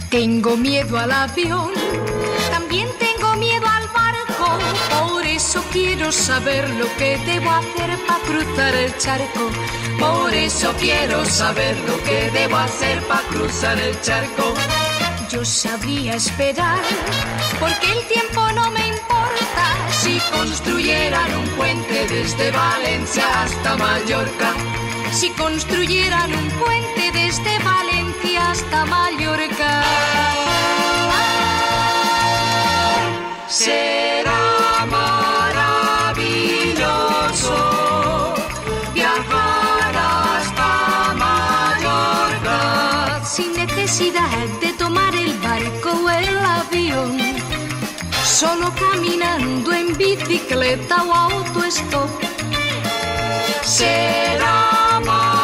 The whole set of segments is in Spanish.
Tengo miedo al avión, también tengo miedo al barco. Por eso quiero saber lo que debo hacer para cruzar el charco. Por eso quiero saber lo que debo hacer para cruzar el charco. Yo sabría esperar, porque el tiempo no me importa. Si construyeran un puente desde Valencia hasta Mallorca. Si construyeran un puente desde Valencia hasta Mallorca. Será maravilloso viajar hasta Mallorca sin necesidad de tomar el barco o el avión, solo caminando en bicicleta o autostop. Será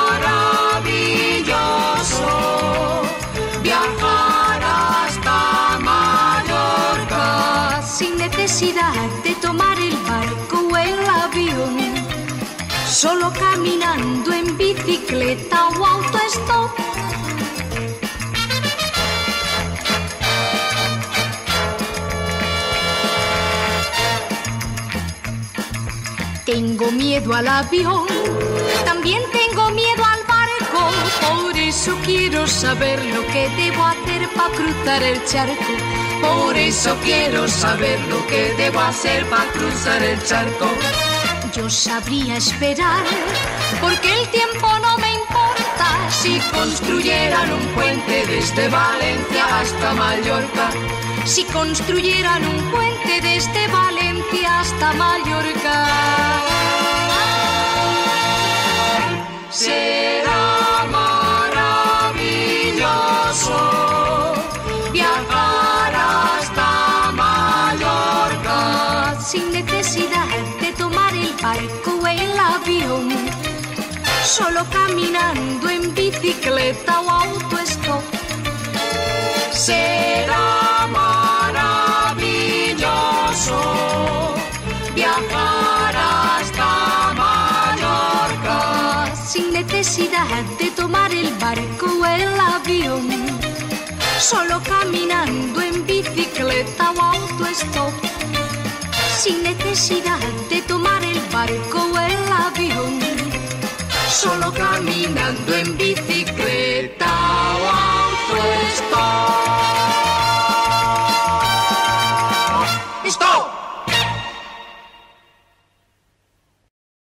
maravilloso viajar hasta Mallorca sin necesidad de tomar el barco o el avión, solo caminando en bicicleta o autostop. Tengo miedo al avión, también tengo miedo al barco. Por eso quiero saber lo que debo hacer para cruzar el charco. Por eso quiero saber lo que debo hacer para cruzar el charco. Yo sabría esperar, porque el tiempo no me importa. Si construyeran un puente desde Valencia hasta Mallorca. Si construyeran un puente desde Valencia hasta Mallorca. Será maravilloso viajar hasta Mallorca sin necesidad de tomar el barco o el avión, solo caminando en bicicleta o autostop. Será maravilloso viajar hasta Mallorca sin necesidad de tomar el barco o el avión, solo caminando en bicicleta o autostop. Sin necesidad de tomar el barco o el avión, solo caminando en bicicleta o autostop.